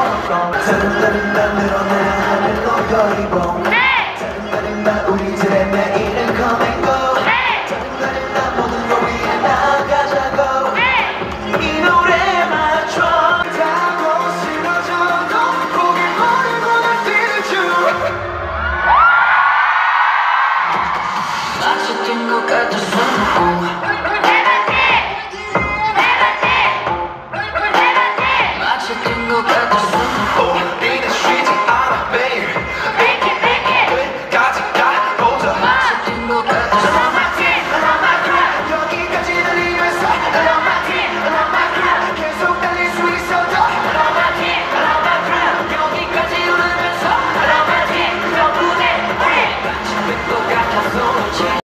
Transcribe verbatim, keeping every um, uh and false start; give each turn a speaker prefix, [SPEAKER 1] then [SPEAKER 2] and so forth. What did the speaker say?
[SPEAKER 1] 다른 날은 나 늘어나야 하는 너 거리봉 다른 날은 나 우리들의 내일을